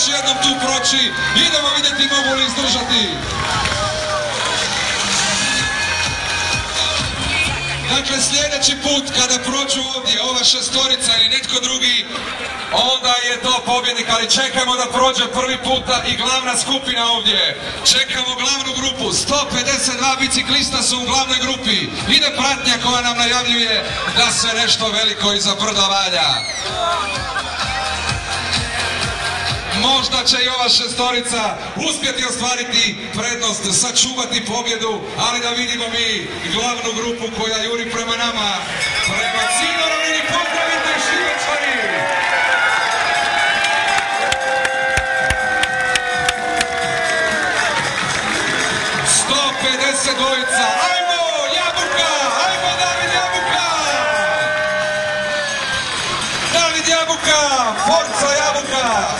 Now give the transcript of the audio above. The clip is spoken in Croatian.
jednom tu proći. Idemo vidjeti mogu li izdržati. Dakle, sljedeći put kada prođu ovdje ova šestorica ili netko drugi, onda je to pobjednik, ali čekamo da prođe prvi puta i glavna skupina ovdje. Čekamo glavnu grupu, 152 biciklista su u glavnoj grupi. Ide pratnja koja nam najavljuje da se nešto veliko iza brda valja. Možda će i ova šestorica uspjeti ostvariti prednost, sačuvati pobjedu, ali da vidimo mi glavnu grupu koja juri prema nama, prema Cinorovini. Pozdravite Šibečani! 150 dvojica, ajmo Jabuka, ajmo David Jabuka! David Jabuka, Forza Jabuka!